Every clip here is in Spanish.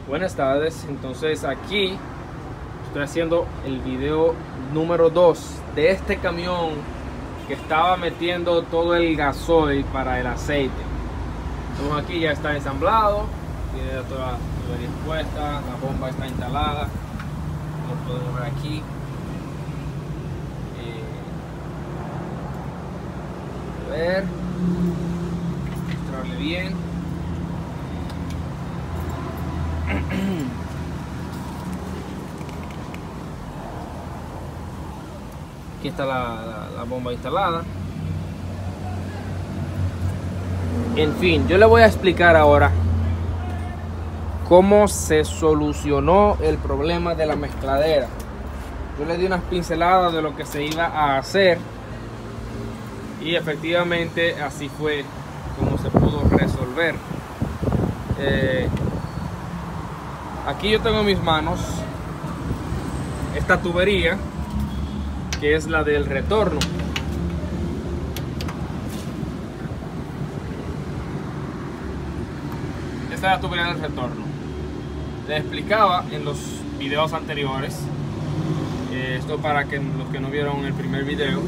Buenas tardes, entonces aquí estoy haciendo el video número 2 de este camión que estaba metiendo todo el gasoil para el aceite. Entonces aquí ya está ensamblado, tiene toda la tubería puesta, la bomba está instalada, como podemos ver aquí. A ver, mostrarle bien. Aquí está la bomba instalada. En fin, yo le voy a explicar ahora cómo se solucionó el problema de la mezcladera. Yo le di unas pinceladas de lo que se iba a hacer y efectivamente así fue como se pudo resolver. Aquí yo tengo en mis manos esta tubería, que es la del retorno. Esta es la tubería del retorno. Les explicaba en los videos anteriores, esto para que los que no vieron el primer video,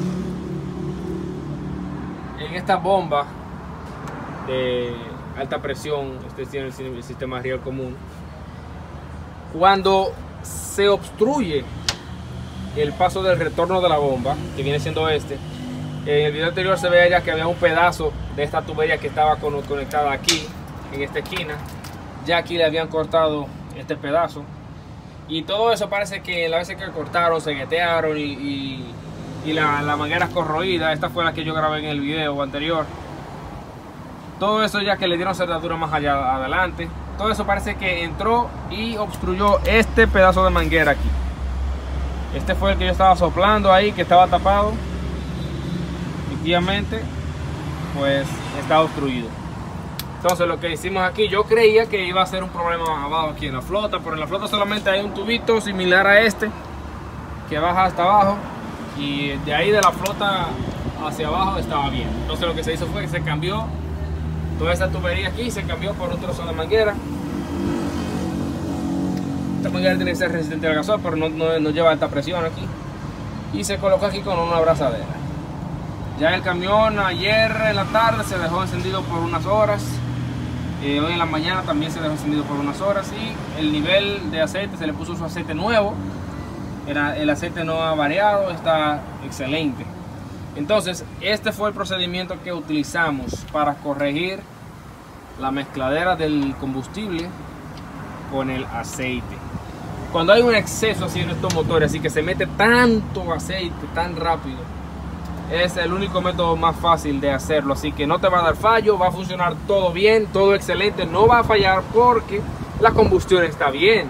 en esta bomba de alta presión, este tiene el sistema riel común. Cuando se obstruye el paso del retorno de la bomba, que viene siendo este, en el video anterior se veía ya que había un pedazo de esta tubería que estaba conectada aquí, en esta esquina. Ya aquí le habían cortado este pedazo. Y todo eso parece que la vez que cortaron, se guetearon y la manguera corroída. Esta fue la que yo grabé en el video anterior. Todo eso ya que le dieron cerradura más allá adelante. Todo eso parece que entró y obstruyó este pedazo de manguera aquí. Este fue el que yo estaba soplando ahí, que estaba tapado. Efectivamente, pues está obstruido. Entonces lo que hicimos aquí, yo creía que iba a ser un problema abajo aquí en la flota, pero en la flota solamente hay un tubito similar a este que baja hasta abajo, y de ahí de la flota hacia abajo estaba bien. Entonces lo que se hizo fue que se cambió toda esta tubería aquí, se cambió por un trozo de manguera. Esta manguera tiene que ser resistente al gasoil, pero no lleva alta presión aquí, y se colocó aquí con una abrazadera. Ya el camión ayer en la tarde se dejó encendido por unas horas, hoy en la mañana también se dejó encendido por unas horas, y el nivel de aceite, se le puso su aceite nuevo. El aceite no ha variado, está excelente. Entonces este fue el procedimiento que utilizamos para corregir la mezcladera del combustible con el aceite. Cuando hay un exceso así en estos motores, así que se mete tanto aceite tan rápido, es el único método más fácil de hacerlo. Así que no te va a dar fallo, va a funcionar todo bien, todo excelente, no va a fallar porque la combustión está bien,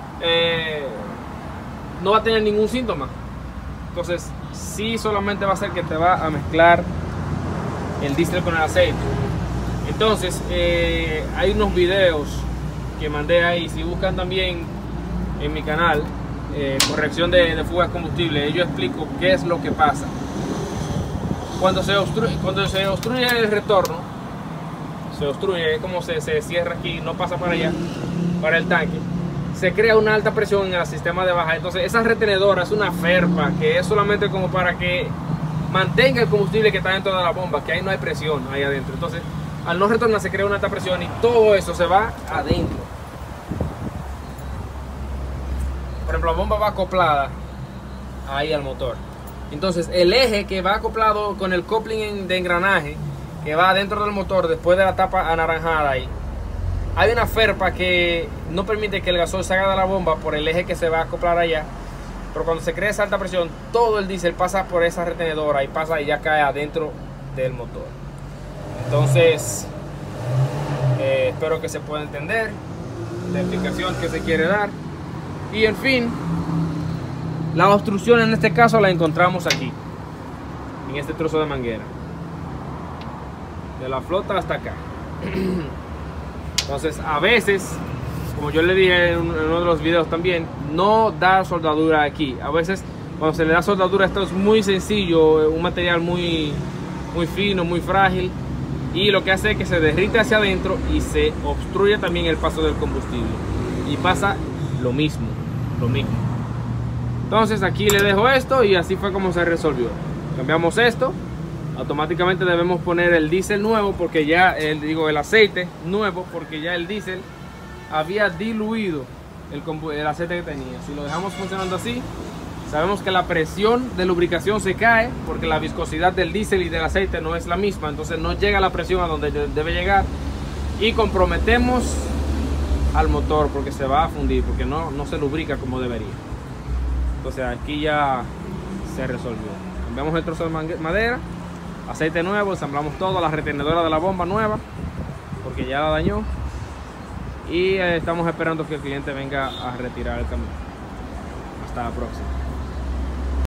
no va a tener ningún síntoma. Entonces sí, solamente va a ser que te va a mezclar el diésel con el aceite. Entonces hay unos videos que mandé ahí, si buscan también en mi canal, corrección de fugas de combustible, yo explico qué es lo que pasa. Cuando se obstruye el retorno, se obstruye, es como se cierra aquí, no pasa para allá, para el tanque, se crea una alta presión en el sistema de baja. Entonces esa retenedora es una ferpa que es solamente como para que mantenga el combustible que está dentro de la bomba, que ahí no hay presión ahí adentro. Entonces al no retornar se crea una alta presión y todo eso se va adentro. Por ejemplo, la bomba va acoplada ahí al motor. Entonces el eje que va acoplado con el coupling de engranaje que va dentro del motor, después de la tapa anaranjada ahí, hay una ferpa que no permite que el gasoil salga de la bomba por el eje que se va a acoplar allá. Pero cuando se crea esa alta presión, todo el diésel pasa por esa retenedora y pasa y ya cae adentro del motor. Entonces espero que se pueda entender la explicación que se quiere dar. Y en fin, la obstrucción en este caso la encontramos aquí, en este trozo de manguera, de la flota hasta acá. Entonces a veces, como yo le dije en uno de los videos también, no da soldadura aquí. A veces cuando se le da soldadura, esto es muy sencillo, un material muy fino, muy frágil, y lo que hace es que se derrite hacia adentro y se obstruye también el paso del combustible. y pasa lo mismo. Entonces aquí le dejo esto y así fue como se resolvió. Cambiamos esto, automáticamente debemos poner el diésel nuevo porque ya el aceite nuevo porque ya el diésel había diluido el aceite que tenía. Si lo dejamos funcionando así, sabemos que la presión de lubricación se cae porque la viscosidad del diésel y del aceite no es la misma, entonces no llega la presión a donde debe llegar y comprometemos al motor porque se va a fundir, porque no se lubrica como debería. Entonces aquí ya se resolvió. Cambiamos el trozo de madera, aceite nuevo, ensamblamos todo, la retenedora de la bomba nueva porque ya la dañó y estamos esperando que el cliente venga a retirar el camión. Hasta la próxima.